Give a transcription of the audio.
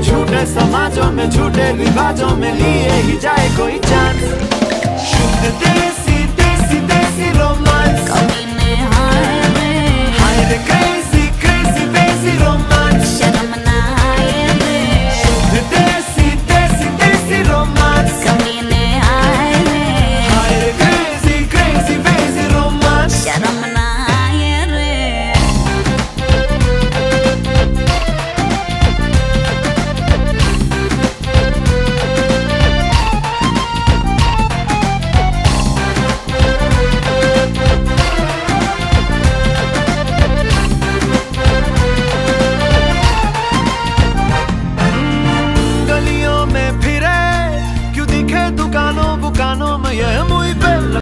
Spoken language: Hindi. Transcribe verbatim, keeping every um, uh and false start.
झूठे समाजों में झूठे रिवाजों में लिए ही जाए कोई चांस। शुद्ध देसी देसी देसी रोमांस, हाय रे